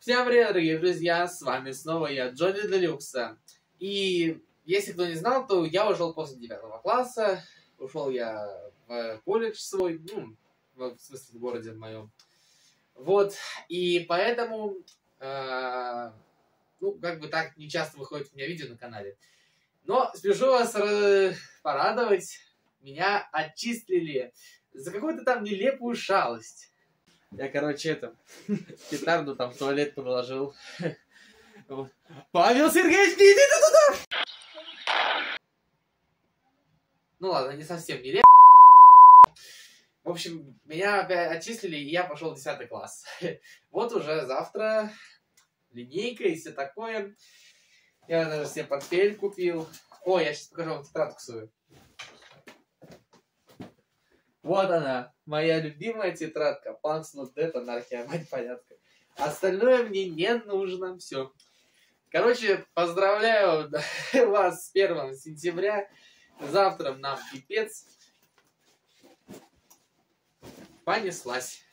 Всем привет, дорогие друзья, с вами снова я, Джонни Делюкса. И если кто не знал, то я ушел после 9 класса, ушел я в колледж свой, в смысле в городе моем. Вот, и поэтому, как бы так не часто выходит у меня видео на канале. Но спешу вас порадовать, меня отчислили за какую-то там нелепую шалость. Я, петарду там в туалет положил. Павел Сергеевич, не иди ты туда! Ну ладно, не совсем нелепо. В общем, меня опять отчислили, и я пошел в 10 класс. Вот уже завтра линейка и все такое. Я даже себе портфель купил. О, я сейчас покажу вам тетрадку свою. Вот она, моя любимая тетрадка. Punks Not Dead, анархия, мать порядка. Остальное мне не нужно. Все. Короче, поздравляю вас с 1 сентября. Завтра нам пипец. Понеслась.